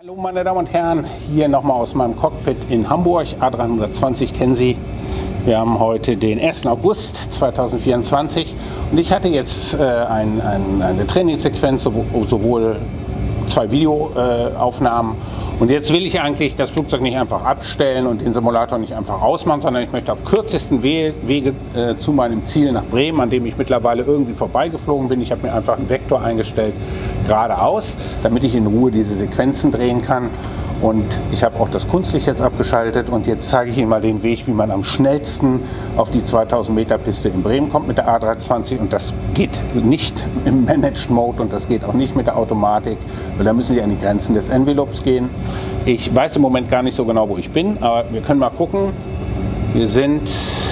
Hallo meine Damen und Herren, hier nochmal aus meinem Cockpit in Hamburg. A320 kennen Sie. Wir haben heute den 1. August 2024 und ich hatte jetzt eine Trainingssequenz, sowohl zwei Videoaufnahmen. Und jetzt will ich eigentlich das Flugzeug nicht einfach abstellen und den Simulator nicht einfach ausmachen, sondern ich möchte auf kürzesten Wege zu meinem Ziel nach Bremen, an dem ich mittlerweile irgendwie vorbeigeflogen bin. Ich habe mir einfach einen Vektor eingestellt, geradeaus, damit ich in Ruhe diese Sequenzen drehen kann. Und ich habe auch das Kunstlicht jetzt abgeschaltet und jetzt zeige ich Ihnen mal den Weg, wie man am schnellsten auf die 2000 Meter Piste in Bremen kommt mit der A320. Und das geht nicht im Managed Mode und das geht auch nicht mit der Automatik, weil da müssen Sie an die Grenzen des Envelopes gehen. Ich weiß im Moment gar nicht so genau, wo ich bin, aber wir können mal gucken. Wir sind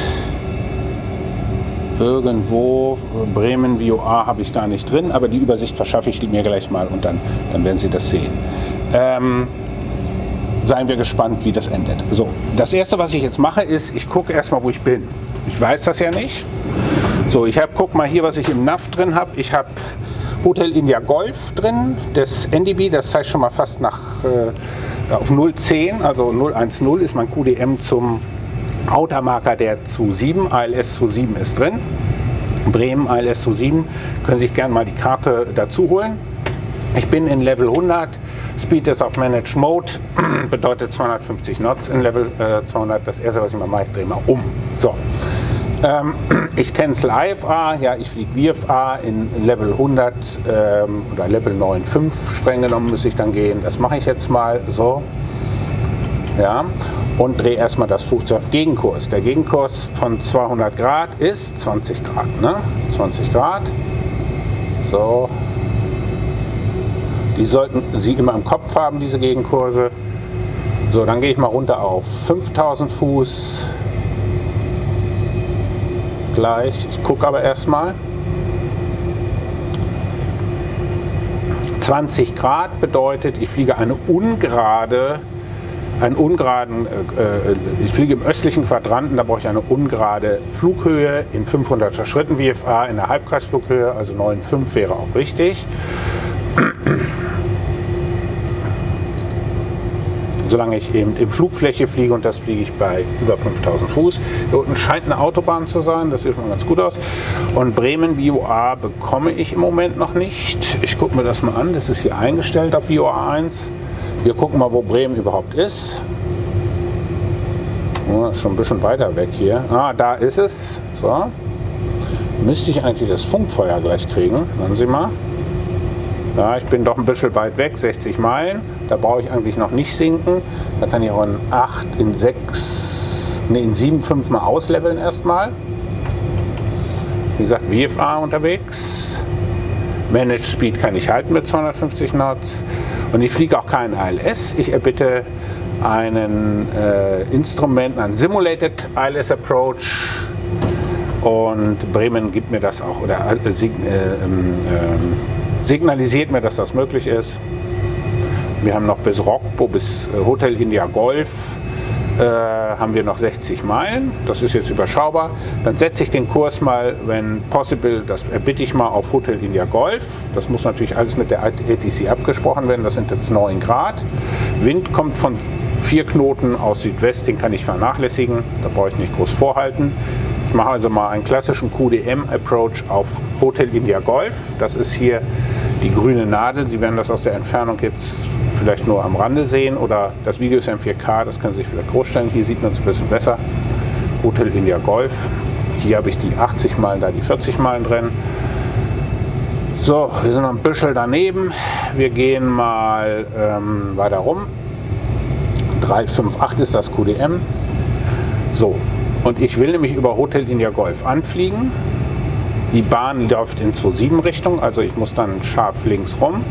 irgendwo, Bremen VOA habe ich gar nicht drin, aber die Übersicht verschaffe ich mir gleich mal und dann werden Sie das sehen. Seien wir gespannt, wie das endet. So, das erste, was ich jetzt mache, ist, ich gucke erstmal, wo ich bin. Ich weiß das ja nicht. So, guck mal hier, was ich im NAV drin habe. Ich habe Hotel India Golf drin, das NDB, das zeigt schon mal fast auf 010, also 010 ist mein QDM zum Outermarker der 27, ALS 27 ist drin. Bremen ALS 27, können sich gerne mal die Karte dazu holen. Ich bin in Level 100, Speed ist auf Managed Mode, bedeutet 250 Knots in Level 200. Das erste, was ich mal mache, ich drehe mal um. So. Ich cancel IFA, ja, ich fliege VFA in Level 100 oder Level 9,5 streng genommen müsste ich dann gehen. Das mache ich jetzt mal so. Ja, und drehe erstmal das Flugzeug auf Gegenkurs. Der Gegenkurs von 200 Grad ist 20 Grad. Ne? 20 Grad. So. Die sollten Sie immer im Kopf haben, diese Gegenkurse. So, dann gehe ich mal runter auf 5000 Fuß. Gleich. Ich gucke aber erstmal. 20 Grad bedeutet, ich fliege ich fliege im östlichen Quadranten, da brauche ich eine ungerade Flughöhe in 500er Schritten VFA, in der Halbkreisflughöhe, also 9,5 wäre auch richtig. Solange ich eben in Flugfläche fliege und das fliege ich bei über 5000 Fuß. Hier unten scheint eine Autobahn zu sein, das sieht schon mal ganz gut aus. Und Bremen VOA bekomme ich im Moment noch nicht. Ich gucke mir das mal an, das ist hier eingestellt auf VOA 1. Wir gucken mal, wo Bremen überhaupt ist. Oh, schon ein bisschen weiter weg hier. Ah, da ist es. So. Müsste ich eigentlich das Funkfeuer gleich kriegen. Hören Sie mal. Ja, ich bin doch ein bisschen weit weg, 60 Meilen. Da brauche ich eigentlich noch nicht sinken. Da kann ich auch in 7,5 mal ausleveln erstmal. Wie gesagt, VFA unterwegs. Managed Speed kann ich halten mit 250 Knots. Und ich fliege auch keinen ALS. Ich erbitte einen einen Simulated ILS Approach. Und Bremen gibt mir das auch, oder signalisiert mir, dass das möglich ist. Wir haben noch bis Rokpo, bis Hotel India Golf, haben wir noch 60 Meilen. Das ist jetzt überschaubar. Dann setze ich den Kurs mal, wenn possible, das erbitte ich mal auf Hotel India Golf. Das muss natürlich alles mit der ATC abgesprochen werden. Das sind jetzt 9 Grad. Wind kommt von 4 Knoten aus Südwest, den kann ich vernachlässigen. Da brauche ich nicht groß vorhalten. Ich mache also mal einen klassischen QDM-Approach auf Hotel India Golf. Das ist hier die grüne Nadel. Sie werden das aus der Entfernung jetzt vielleicht nur am Rande sehen oder das Video ist ja in 4K, das können Sie sich vielleicht groß stellen. Hier sieht man es ein bisschen besser. Hotel India Golf. Hier habe ich die 80 Meilen, da die 40 Meilen drin. So, wir sind noch ein bisschen daneben. Wir gehen mal weiter rum. 358 ist das QDM. So, und ich will nämlich über Hotel India Golf anfliegen. Die Bahn läuft in 2,7 Richtung, also ich muss dann scharf links rum.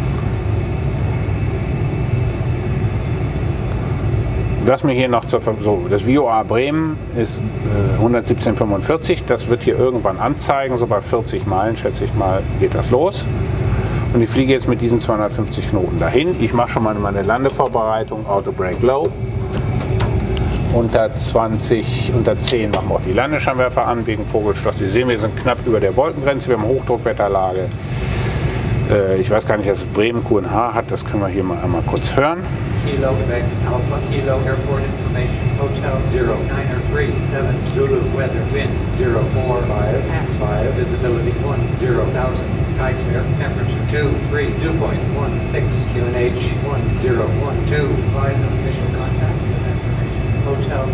Was mir hier noch das VOA Bremen ist 117,45. Das wird hier irgendwann anzeigen, so bei 40 Meilen, schätze ich mal, geht das los. Und ich fliege jetzt mit diesen 250 Knoten dahin. Ich mache schon mal meine Landevorbereitung, Auto Brake Low. Unter 10 machen wir auch die Landescheinwerfer an, wegen Vogelschloss. Sie sehen, wir sind knapp über der Wolkengrenze, wir haben Hochdruckwetterlage. Ich weiß gar nicht, dass Bremen QNH hat, das können wir hier mal einmal kurz hören. Kilo Quebec Alpha Kilo Airport Information Hotel 0937 Zulu Weather Wind 045 Visibility 10,000 Skyclear Temperature 23 Dew Point 16 QNH 1012 Advise of official contact with information Hotel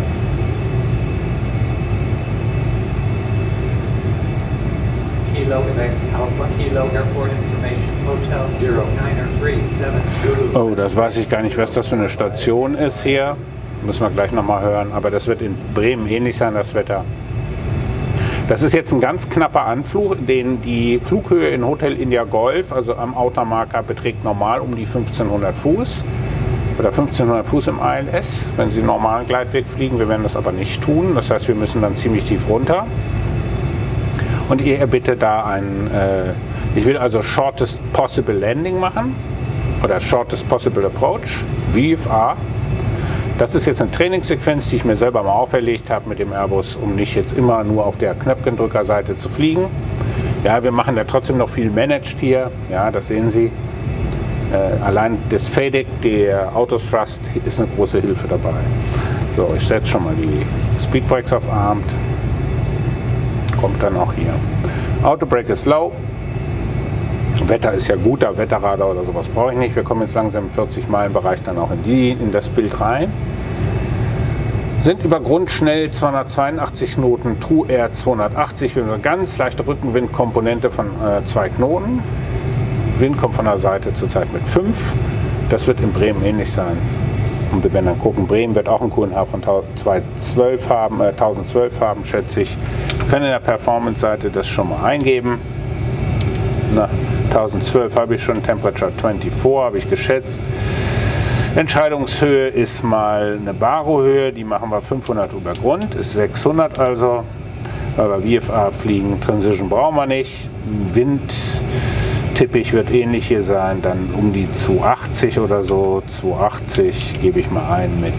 Kilo Quebec Alpha Kilo Airport Information Hotel 0937 Zulu. Oh, das weiß ich gar nicht, was das für eine Station ist hier. Müssen wir gleich nochmal hören. Aber das wird in Bremen ähnlich sein, das Wetter. Das ist jetzt ein ganz knapper Anflug, den die Flughöhe in Hotel India Golf, also am Outermarker, beträgt normal um die 1500 Fuß. Oder 1500 Fuß im ILS, wenn Sie normalen Gleitweg fliegen. Wir werden das aber nicht tun. Das heißt, wir müssen dann ziemlich tief runter. Und ihr bitte da ich will also Shortest Possible Landing machen oder Shortest Possible Approach, VFA. Das ist jetzt eine Trainingssequenz, die ich mir selber mal auferlegt habe mit dem Airbus, um nicht jetzt immer nur auf der Knöpfchendrückerseite zu fliegen. Ja, wir machen da trotzdem noch viel Managed hier, ja, das sehen Sie. Allein das FADEC, der Autothrust, ist eine große Hilfe dabei. So, ich setze schon mal die Speedbrakes auf Armed. Kommt dann auch hier. Autobrake ist low. Wetter ist ja gut, da Wetterradar oder sowas brauche ich nicht. Wir kommen jetzt langsam im 40-Meilen-Bereich dann auch in das Bild rein. Sind über Grund schnell 282 Knoten, True Air 280. Wir haben eine ganz leichte Rückenwindkomponente von 2 Knoten. Wind kommt von der Seite zurzeit mit 5. Das wird in Bremen ähnlich sein. Und wir werden dann gucken, Bremen wird auch einen QNH von 1012 haben, schätze ich. Wir können in der Performance-Seite das schon mal eingeben. Na, 1012 habe ich schon, Temperature 24 habe ich geschätzt. Entscheidungshöhe ist mal eine Baro-Höhe, die machen wir 500 über Grund, ist 600 also, weil wir VFA fliegen. Transition brauchen wir nicht. Wind tippig wird ähnlich hier sein, dann um die 280 oder so. 280 gebe ich mal ein mit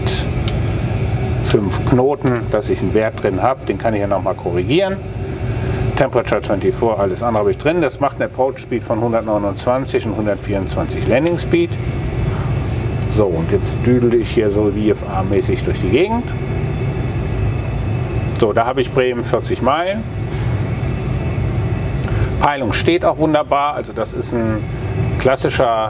5 Knoten, dass ich einen Wert drin habe. Den kann ich ja nochmal korrigieren. Temperature 24, alles andere habe ich drin. Das macht einen Approach Speed von 129 und 124 Landing Speed. So, und jetzt düdel ich hier so VFA-mäßig durch die Gegend. So, da habe ich Bremen 40 Meilen. Peilung steht auch wunderbar, also das ist ein klassisches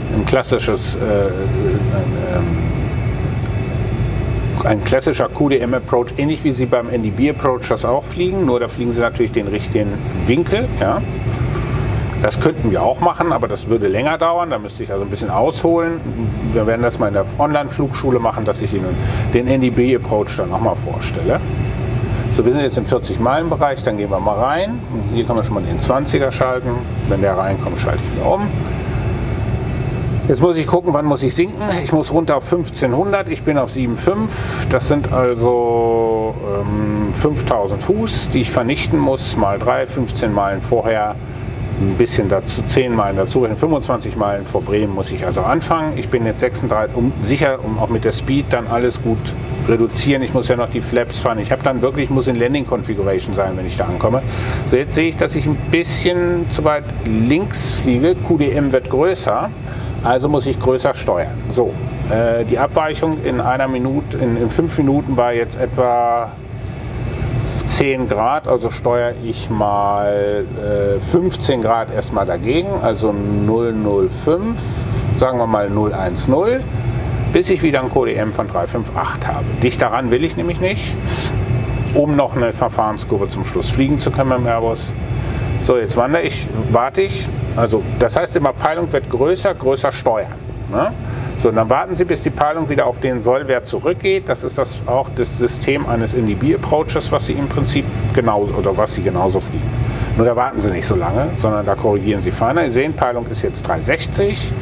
QDM-Approach, ähnlich wie Sie beim NDB-Approach das auch fliegen, nur da fliegen Sie natürlich den richtigen Winkel. Ja. Das könnten wir auch machen, aber das würde länger dauern, da müsste ich also ein bisschen ausholen. Wir werden das mal in der Online-Flugschule machen, dass ich Ihnen den NDB-Approach dann nochmal vorstelle. So, wir sind jetzt im 40-Meilen-Bereich, dann gehen wir mal rein. Hier kann man schon mal den 20er schalten. Wenn der reinkommt, schalte ich wieder um. Jetzt muss ich gucken, wann muss ich sinken. Ich muss runter auf 1500, ich bin auf 7,5. Das sind also 5000 Fuß, die ich vernichten muss, mal 3, 15 Meilen vorher. Ein bisschen dazu, 10 Meilen dazu, 25 Meilen vor Bremen muss ich also anfangen. Ich bin jetzt 36, um auch mit der Speed dann alles gut reduzieren. Ich muss ja noch die Flaps fahren. Ich habe dann wirklich, muss in Landing Configuration sein, wenn ich da ankomme. So, jetzt sehe ich, dass ich ein bisschen zu weit links fliege. QDM wird größer, also muss ich größer steuern. So, die Abweichung in einer Minute, in 5 Minuten war jetzt etwa 10 Grad, also steuere ich mal 15 Grad erstmal dagegen, also 005, sagen wir mal 010, bis ich wieder ein QDM von 358 habe. Dicht daran will ich nämlich nicht, um noch eine Verfahrenskurve zum Schluss fliegen zu können beim Airbus. So, jetzt warte ich, also das heißt immer, Peilung wird größer, größer steuern. Ne? So, und dann warten Sie, bis die Peilung wieder auf den Sollwert zurückgeht. Das ist auch das System eines NDB-Approaches, was Sie im Prinzip was Sie genauso fliegen. Nur da warten Sie nicht so lange, sondern da korrigieren Sie feiner. Sie sehen, Peilung ist jetzt 360.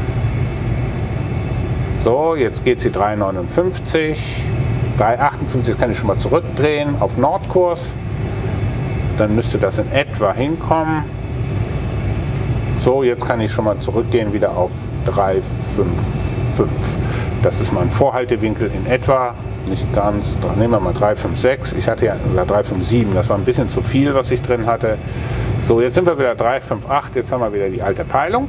So, jetzt geht sie 359. 358, das kann ich schon mal zurückdrehen auf Nordkurs. Dann müsste das in etwa hinkommen. So, jetzt kann ich schon mal zurückgehen wieder auf 355. Das ist mein Vorhaltewinkel in etwa, nicht ganz, nehmen wir mal 356, ich hatte ja, oder 357, das war ein bisschen zu viel, was ich drin hatte. So, jetzt sind wir wieder 358, jetzt haben wir wieder die alte Peilung.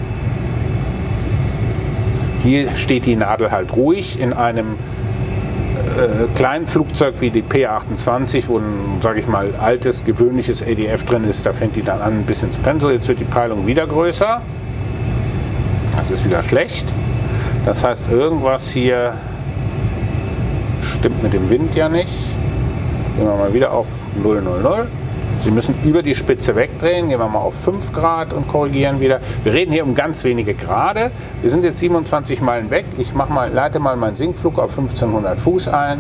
Hier steht die Nadel halt ruhig in einem kleinen Flugzeug wie die P28, wo ein, sage ich mal, altes, gewöhnliches ADF drin ist, da fängt die dann an ein bisschen zu pendeln. Jetzt wird die Peilung wieder größer. Das ist wieder schlecht. Das heißt, irgendwas hier stimmt mit dem Wind ja nicht. Gehen wir mal wieder auf 000. Sie müssen über die Spitze wegdrehen. Gehen wir mal auf 5 Grad und korrigieren wieder. Wir reden hier um ganz wenige Grade. Wir sind jetzt 27 Meilen weg. Ich leite mal meinen Sinkflug auf 1500 Fuß ein.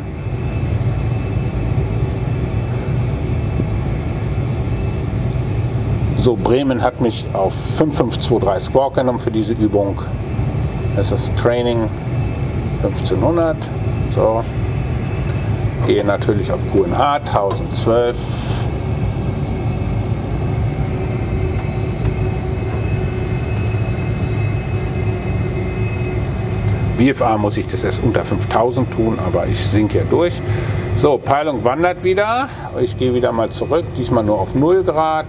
So, Bremen hat mich auf 5523 Squawk genommen für diese Übung. Das ist Training 1500. So. Gehe natürlich auf QNH 1012. VFA muss ich das erst unter 5000 tun, aber ich sinke ja durch. So, Peilung wandert wieder. Ich gehe wieder mal zurück, diesmal nur auf 0 Grad.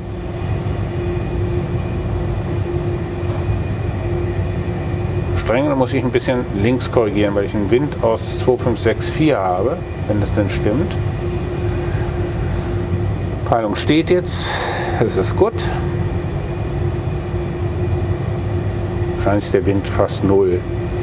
Streng muss ich ein bisschen links korrigieren, weil ich einen Wind aus 2564 habe, wenn das denn stimmt. Peilung steht jetzt, das ist gut. Wahrscheinlich ist der Wind fast 0.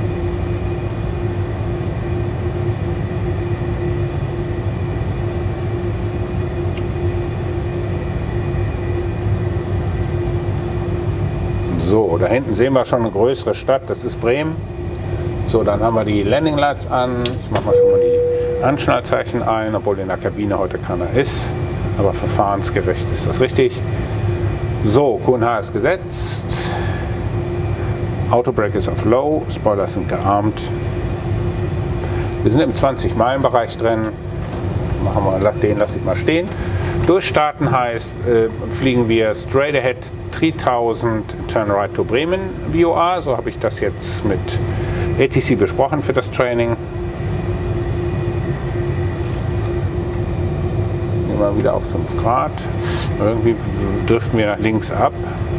So, da hinten sehen wir schon eine größere Stadt, das ist Bremen. So, dann haben wir die Landing Lights an. Ich mache mal schon mal die Anschnallzeichen ein, obwohl in der Kabine heute keiner ist. Aber verfahrensgerecht ist das richtig. So, QNH ist gesetzt. Autobrake ist auf Low, Spoilers sind gearmt. Wir sind im 20-Meilen-Bereich drin. Den lasse ich mal stehen. Durchstarten heißt, fliegen wir straight ahead 3000 Turn Right to Bremen VOA. So habe ich das jetzt mit ATC besprochen für das Training. Gehen wir wieder auf 5 Grad. Irgendwie driften wir nach links ab.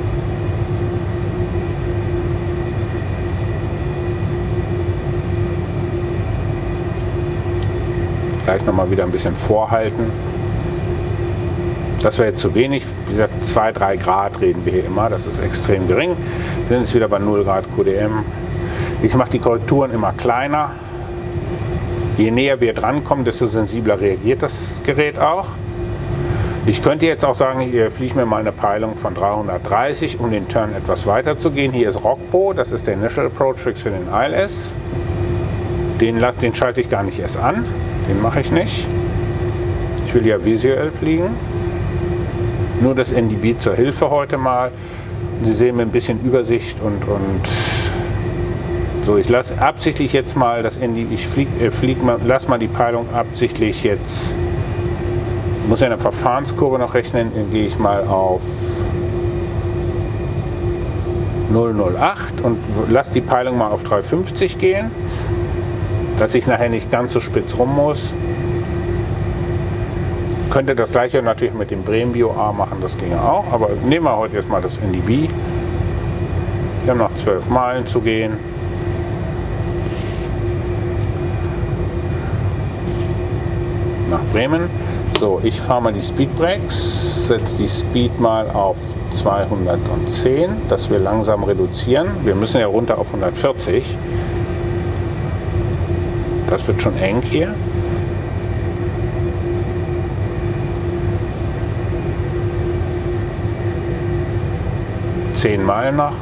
Gleich nochmal wieder ein bisschen vorhalten. Das wäre jetzt zu wenig. Wie gesagt, 2-3 Grad reden wir hier immer. Das ist extrem gering. Wir sind jetzt wieder bei 0 Grad QDM. Ich mache die Korrekturen immer kleiner. Je näher wir drankommen, desto sensibler reagiert das Gerät auch. Ich könnte jetzt auch sagen, hier fliege ich mir mal eine Peilung von 330, um den Turn etwas weiter zu gehen. Hier ist Rockbo, das ist der Initial Approach Fix für den ILS. Den schalte ich gar nicht erst an. Den mache ich nicht. Ich will ja visuell fliegen. Nur das NDB zur Hilfe heute mal. Sie sehen mir ein bisschen Übersicht und so. Ich lasse absichtlich jetzt mal das NDB. Lass mal die Peilung absichtlich jetzt. Ich muss ja eine Verfahrenskurve noch rechnen. Dann gehe ich mal auf 008 und lasse die Peilung mal auf 350 gehen, dass ich nachher nicht ganz so spitz rum muss. Könnte das gleiche natürlich mit dem Bremen VOA machen, das ginge auch, aber nehmen wir heute erstmal das NDB. Wir haben noch 12 Meilen zu gehen. Nach Bremen. So, ich fahre mal die Speedbrakes, setze die Speed mal auf 210, dass wir langsam reduzieren. Wir müssen ja runter auf 140. Das wird schon eng hier. Meilen noch.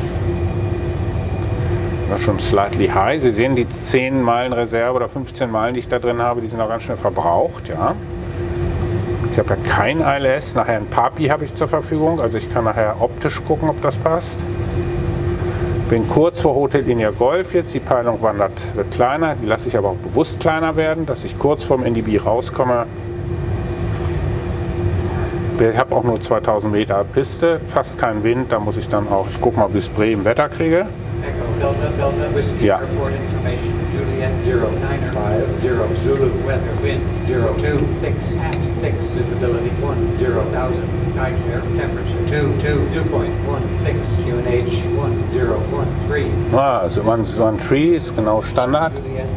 Das ist schon slightly high. Sie sehen die 10 Meilen Reserve oder 15 Meilen, die ich da drin habe, die sind auch ganz schnell verbraucht. Ja. Ich habe ja kein ILS. Nachher ein PAPI habe ich zur Verfügung. Also ich kann nachher optisch gucken, ob das passt. Bin kurz vor Hotel India Golf jetzt. Die Peilung wird kleiner. Die lasse ich aber auch bewusst kleiner werden, dass ich kurz vorm NDB rauskomme. Ich habe auch nur 2000 Meter Piste, fast kein Wind. Da muss ich dann auch, ich gucke mal, bis Bremen Wetter kriege. Delta Whiskey Ja. Airport information. Juliet 0950 Zulu weather wind 026 at 6 visibility 10,000 sky clear temperature 2.16 QNH 1013 Also 113 ist genau Standard. Juliet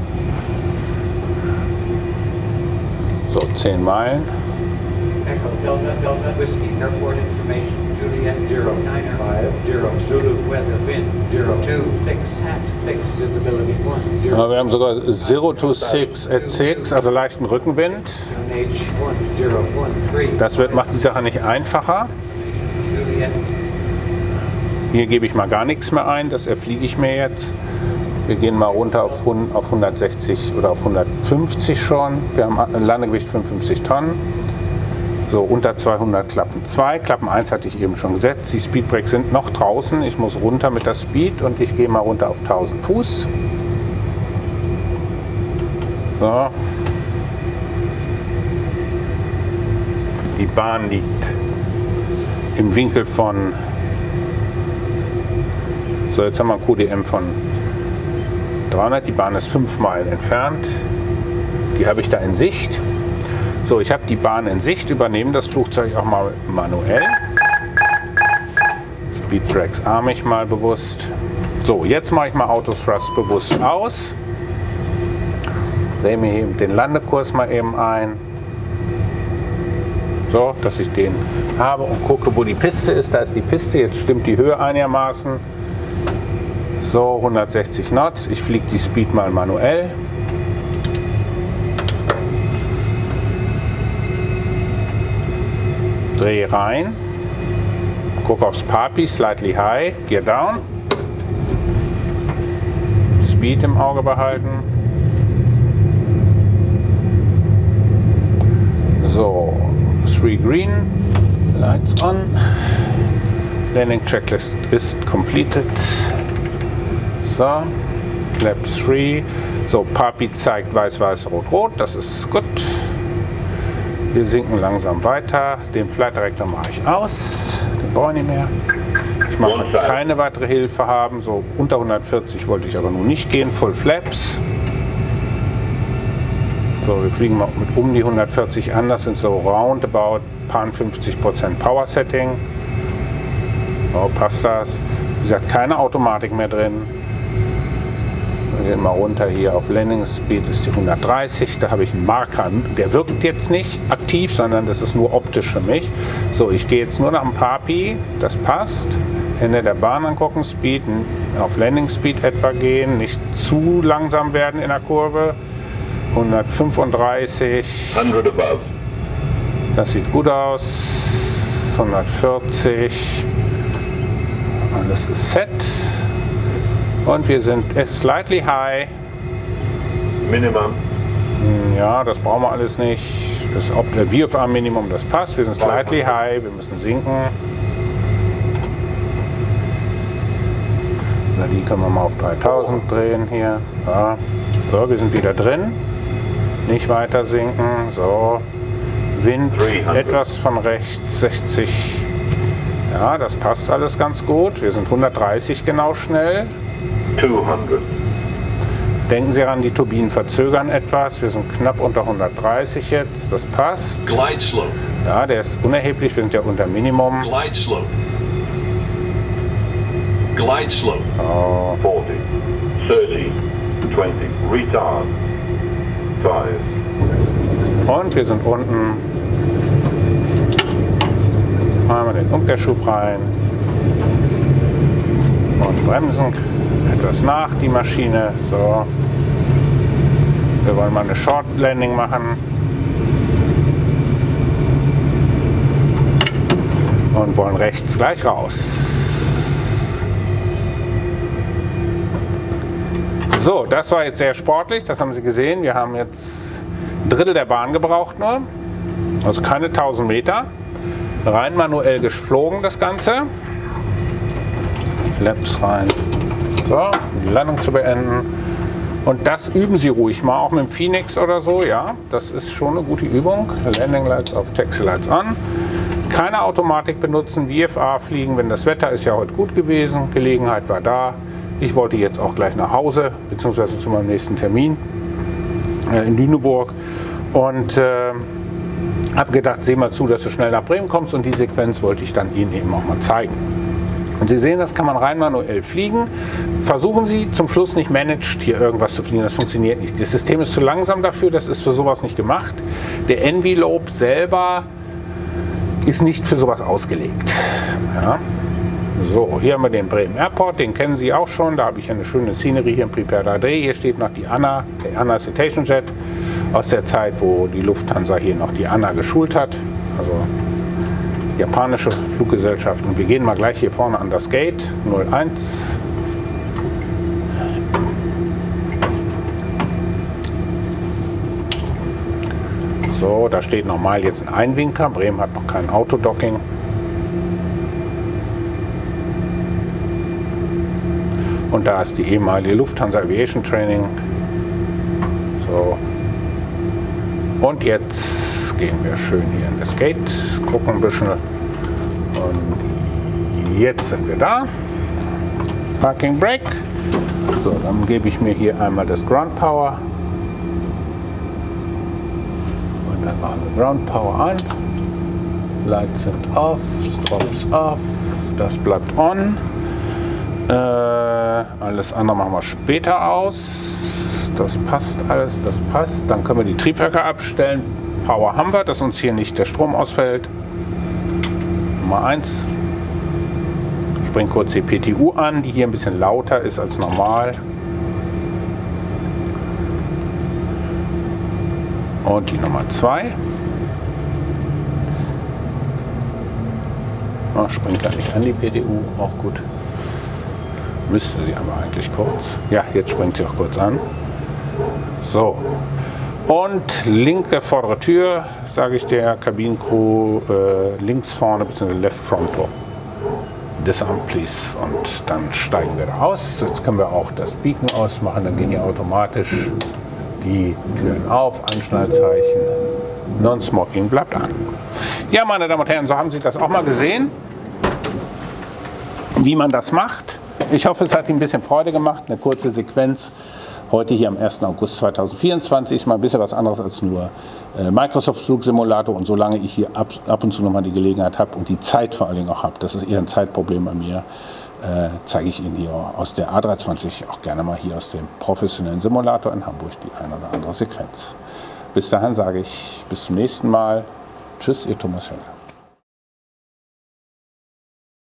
So, 10 Meilen. Echo Delta Whiskey Airport information. Juliet 0950 Zulu weather wind 026 at 6 visibility 10 Aber wir haben sogar 026 at 6, also leichten Rückenwind. QNH 1013 Das macht die Sache nicht einfacher. Juliet Hier gebe ich mal gar nichts mehr ein, das erfliege ich mir jetzt. Wir gehen mal runter auf 160 oder auf 150 schon. Wir haben ein Landegewicht 55 Tonnen. So, unter 200 Klappen 2. Klappen 1 hatte ich eben schon gesetzt. Die Speedbrakes sind noch draußen. Ich muss runter mit der Speed und ich gehe mal runter auf 1000 Fuß. So. Die Bahn liegt im Winkel von, so jetzt haben wir ein QDM von 300. Die Bahn ist 5 Meilen entfernt. Die habe ich da in Sicht. So, ich habe die Bahn in Sicht, übernehme das Flugzeug auch mal manuell. Speedbrakes arme ich mal bewusst. So, jetzt mache ich mal Autothrust bewusst aus. Drehe mir eben den Landekurs mal eben ein. So, dass ich den habe und gucke, wo die Piste ist. Da ist die Piste, jetzt stimmt die Höhe einigermaßen. So, 160 Knots. Ich fliege die Speed mal manuell. Drehe rein, gucke aufs Papi, slightly high, Gear down, Speed im Auge behalten. So, 3 green, lights on, Landing Checklist ist completed. So, Flap 3, so Papi zeigt weiß, weiß, rot, rot, das ist gut. Wir sinken langsam weiter. Den Flight Director mache ich aus. Den brauche ich nicht mehr. Ich mache keine weitere Hilfe haben. So unter 140 wollte ich aber nun nicht gehen. Full Flaps. So, wir fliegen mal mit um die 140 an. Das sind so roundabout 50% Power Setting. So, passt das. Wie gesagt, keine Automatik mehr drin. Wir gehen mal runter hier auf Landing Speed ist die 130, da habe ich einen Marker, der wirkt jetzt nicht aktiv, sondern das ist nur optisch für mich. So, ich gehe jetzt nur nach dem Papi, das passt. Ende der Bahn angucken, Speed, auf Landing Speed etwa gehen, nicht zu langsam werden in der Kurve. 135, 100 above. das sieht gut aus. 140, alles ist set. Und wir sind slightly high. Minimum. Ja, das brauchen wir alles nicht. Das VFA-Minimum, das passt. Wir sind slightly high, wir müssen sinken. Na, die können wir mal auf 3000 drehen hier. Ja. So, wir sind wieder drin. Nicht weiter sinken. So, Wind 300. etwas von rechts, 60. Ja, das passt alles ganz gut. Wir sind 130 genau schnell. 200. Denken Sie daran, die Turbinen verzögern etwas. Wir sind knapp unter 130 jetzt. Das passt. Glide slope. Ja, der ist unerheblich. Wir sind ja unter Minimum. Glide slope. Glide slope. 40. 30. 20. Retard. 5. Und wir sind unten. Machen wir den Umkehrschub rein. Und bremsen etwas nach, die Maschine. So. Wir wollen mal eine Short Landing machen. Und wollen rechts gleich raus. So, das war jetzt sehr sportlich, das haben Sie gesehen. Wir haben jetzt ein Drittel der Bahn gebraucht nur. Also keine 1000 Meter. Rein manuell geflogen das Ganze. Flaps rein. So, um die Landung zu beenden. Und das üben Sie ruhig mal, auch mit dem Phoenix oder so. Ja, das ist schon eine gute Übung. Landing Lights auf, Taxi Lights an. Keine Automatik benutzen, VFA fliegen, wenn das Wetter ist ja heute gut gewesen. Gelegenheit war da. Ich wollte jetzt auch gleich nach Hause, beziehungsweise zu meinem nächsten Termin in Lüneburg und habe gedacht, seh mal zu, dass du schnell nach Bremen kommst, und die Sequenz wollte ich dann Ihnen eben auch mal zeigen. Und Sie sehen, das kann man rein manuell fliegen. Versuchen Sie zum Schluss nicht managed hier irgendwas zu fliegen, das funktioniert nicht. Das System ist zu langsam dafür, das ist für sowas nicht gemacht. Der Envelope selber ist nicht für sowas ausgelegt. Ja. So, hier haben wir den Bremen Airport, den kennen Sie auch schon. Da habe ich eine schöne Szenerie hier in Prepared Adre. Hier steht noch die ANA, der ANA Citation Jet aus der Zeit, wo die Lufthansa hier noch die ANA geschult hat. Also japanische Fluggesellschaft. Und wir gehen mal gleich hier vorne an das Gate 01. So, da steht normal jetzt ein Einwinker. Bremen hat noch kein Autodocking. Und da ist die ehemalige Lufthansa Aviation Training. So. Und jetzt gehen wir schön hier in das Gate, gucken ein bisschen. Und jetzt sind wir da. Parking Brake. So, dann gebe ich mir hier einmal das Ground Power. Und dann machen wir Ground Power an. Lights sind off, Strobes off. Das bleibt on. Alles andere machen wir später aus. Das passt alles, das passt. Dann können wir die Triebwerke abstellen. Power haben wir, dass uns hier nicht der Strom ausfällt. Nummer 1. Springt kurz die PTU an, die hier ein bisschen lauter ist als normal. Und die Nummer 2. Springt gar nicht an, die PTU, auch gut. Müsste sie aber eigentlich kurz. Ja, jetzt springt sie auch kurz an. So. Und linke vordere Tür, sage ich der Kabinencrew, links vorne bzw. left front door. Disarm please. Und dann steigen wir da aus. Jetzt können wir auch das Beacon ausmachen, dann gehen hier automatisch die Türen auf, Anschnallzeichen. Non-Smoking bleibt an. Ja, meine Damen und Herren, so haben Sie das auch mal gesehen, wie man das macht. Ich hoffe, es hat Ihnen ein bisschen Freude gemacht, eine kurze Sequenz. Heute hier am 1. August 2024 ist mal ein bisschen was anderes als nur Microsoft Flugsimulator. Und solange ich hier ab und zu nochmal die Gelegenheit habe und die Zeit vor allen Dingen auch habe, das ist eher ein Zeitproblem bei mir, zeige ich Ihnen hier aus der A320 auch gerne mal hier aus dem professionellen Simulator in Hamburg die eine oder andere Sequenz. Bis dahin sage ich bis zum nächsten Mal. Tschüss, Ihr Thomas Höhner.